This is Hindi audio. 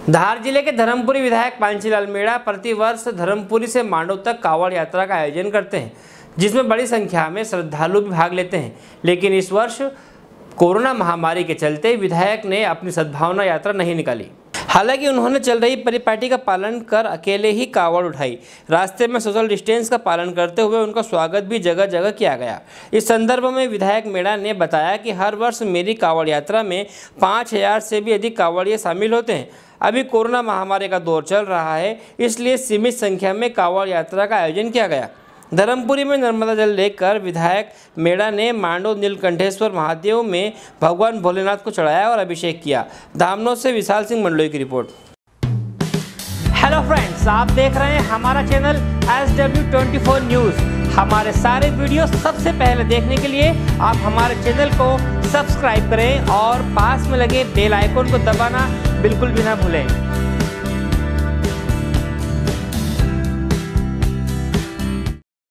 धार जिले के धर्मपुरी विधायक पांचीलाल मेड़ा प्रतिवर्ष धर्मपुरी से मांडव तक कांवड़ यात्रा का आयोजन करते हैं, जिसमें बड़ी संख्या में श्रद्धालु भी भाग लेते हैं। लेकिन इस वर्ष कोरोना महामारी के चलते विधायक ने अपनी सद्भावना यात्रा नहीं निकाली। हालांकि उन्होंने चल रही परिपाटी का पालन कर अकेले ही कांवड़ उठाई। रास्ते में सोशल डिस्टेंस का पालन करते हुए उनका स्वागत भी जगह जगह किया गया। इस संदर्भ में विधायक मेड़ा ने बताया कि हर वर्ष मेरी कांवड़ यात्रा में 5000 से भी अधिक कांवड़िए शामिल होते हैं। अभी कोरोना महामारी का दौर चल रहा है, इसलिए सीमित संख्या में कांवड़ यात्रा का आयोजन किया गया। धर्मपुरी में नर्मदा जल लेकर विधायक मेड़ा ने मांडव नीलकंठेश्वर महादेव में भगवान भोलेनाथ को चढ़ाया और अभिषेक किया। धामनोद से विशाल सिंह मंडलोई की रिपोर्ट। हेलो फ्रेंड्स, आप देख रहे हैं हमारा चैनल SW24 न्यूज़। हमारे सारे वीडियो सबसे पहले देखने के लिए आप हमारे चैनल को सब्सक्राइब करें और पास में लगे बेल आइकन को दबाना बिल्कुल भी ना भूलें।